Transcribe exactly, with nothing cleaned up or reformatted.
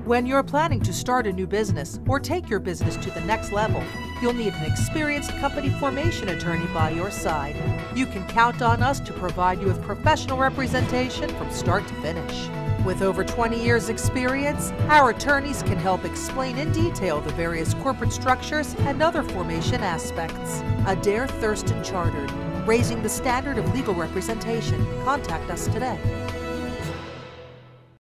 When you're planning to start a new business or take your business to the next level, you'll need an experienced company formation attorney by your side. You can count on us to provide you with professional representation from start to finish. With over twenty years experience, our attorneys can help explain in detail the various corporate structures and other formation aspects. Addair Thurston Chtd, raising the standard of legal representation. Contact us today.